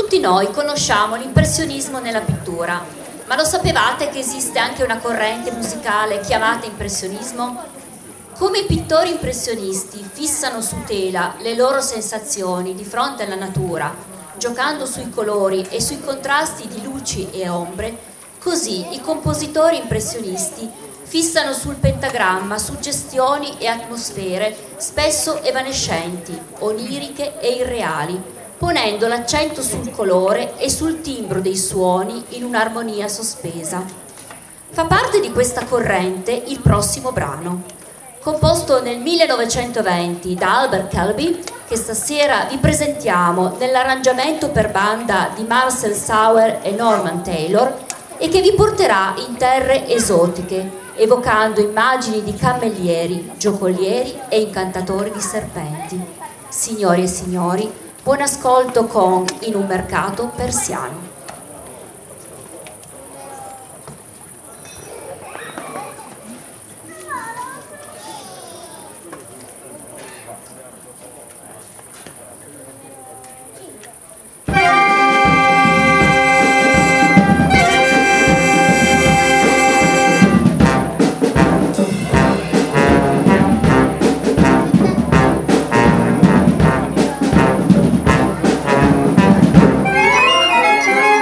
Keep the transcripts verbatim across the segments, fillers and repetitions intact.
Tutti noi conosciamo l'impressionismo nella pittura, ma lo sapevate che esiste anche una corrente musicale chiamata impressionismo? Come i pittori impressionisti fissano su tela le loro sensazioni di fronte alla natura, giocando sui colori e sui contrasti di luci e ombre, così i compositori impressionisti fissano sul pentagramma suggestioni e atmosfere spesso evanescenti, oniriche e irreali, ponendo l'accento sul colore e sul timbro dei suoni in un'armonia sospesa. Fa parte di questa corrente il prossimo brano, composto nel millenovecentoventi da Albert Calby, che stasera vi presentiamo nell'arrangiamento per banda di Marcel Sauer e Norman Taylor e che vi porterà in terre esotiche, evocando immagini di cammellieri, giocolieri e incantatori di serpenti. Signori e signori, buon ascolto con In un mercato persiano. Yeah.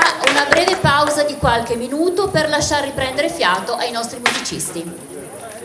una breve pausa di qualche minuto per lasciar riprendere fiato ai nostri musicisti.